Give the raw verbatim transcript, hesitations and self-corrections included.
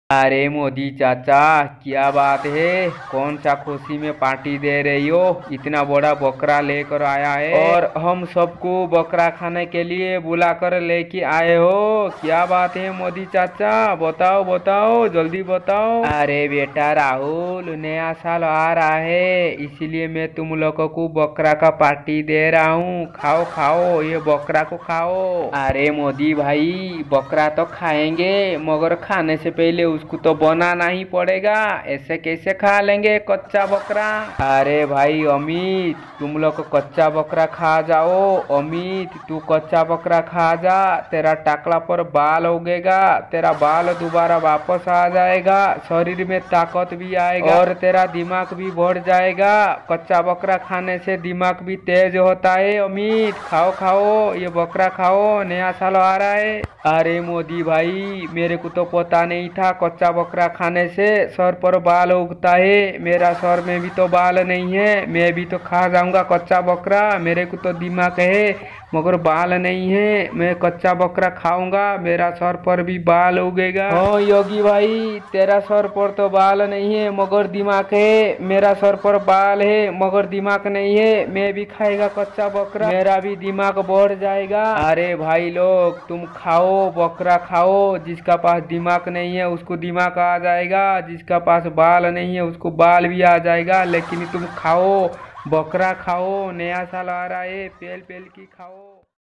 अरे मोदी चाचा, क्या बात है? कौन सा खुशी में पार्टी दे रही हो? इतना बड़ा बकरा लेकर आया है और हम सबको बकरा खाने के लिए बुला कर लेके आए हो। क्या बात है मोदी चाचा? बताओ बताओ, जल्दी बताओ। अरे बेटा राहुल, नया साल आ रहा है, इसीलिए मैं तुम लोगों को बकरा का पार्टी दे रहा हूँ। खाओ खाओ, ये बकरा को खाओ। अरे मोदी भाई, बकरा तो खाएंगे, मगर खाने से पहले उसको तो बनाना ही पड़ेगा। ऐसे कैसे खा लेंगे कच्चा बकरा? अरे भाई अमित, तुम लोग कच्चा बकरा खा जाओ। अमित, तू कच्चा बकरा खा जा, तेरा टाकला पर बाल उगेगा, तेरा बाल दोबारा वापस आ जाएगा, शरीर में ताकत भी आएगा और तेरा दिमाग भी बढ़ जाएगा। कच्चा बकरा खाने से दिमाग भी तेज होता है। अमित, खाओ खाओ, ये बकरा खाओ, नया साल आ रहा है। अरे मोदी भाई, मेरे को तो पता नहीं था कच्चा बकरा खाने से सर पर बाल उगता है। मेरा सर में भी तो बाल नहीं है, मैं भी तो खा जाऊंगा कच्चा बकरा। मेरे को तो दिमाग है मगर बाल नहीं है। मैं कच्चा बकरा खाऊंगा, मेरा सर पर भी बाल उगेगा। हाँ योगी भाई, तेरा सर पर तो बाल नहीं है मगर दिमाग है। मेरा सर पर बाल है मगर दिमाग नहीं है। मैं भी खाएगा कच्चा बकरा, मेरा भी दिमाग बढ़ जाएगा। अरे भाई लोग, तुम खाओ बकरा खाओ। जिसका पास दिमाग नहीं है उसको दिमाग आ जाएगा, जिसका पास बाल नहीं है उसको बाल भी आ जाएगा। लेकिन तुम खाओ, बकरा खाओ, नया साल आ रहा है, पेल पेल की खाओ।